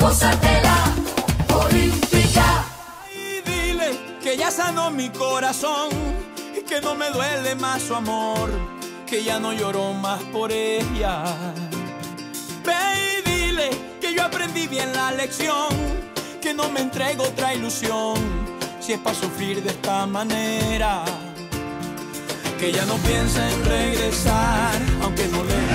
gózate la olímpica. Y dile que ya sanó mi corazón, que no me duele más su amor, que ya no lloro más por ella. Ve y dile que yo aprendí bien la lección, que no me entrego otra ilusión, si es para sufrir de esta manera. Que ya no piensa en regresar, aunque no le